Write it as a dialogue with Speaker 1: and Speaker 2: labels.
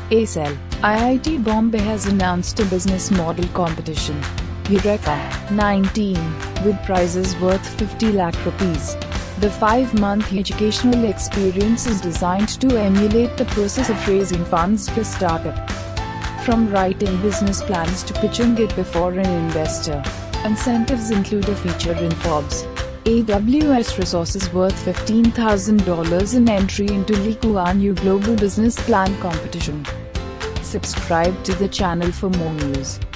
Speaker 1: ACEL, IIT-Bombay has announced a business model competition, Eureka, 19, with prizes worth 50 lakh rupees. The 5-month educational experience is designed to emulate the process of raising funds for startup. From writing business plans to pitching it before an investor. Incentives include a feature in Forbes. AWS resources worth $15,000 and entry into Kuan Global Business Plan competition. Subscribe to the channel for more news.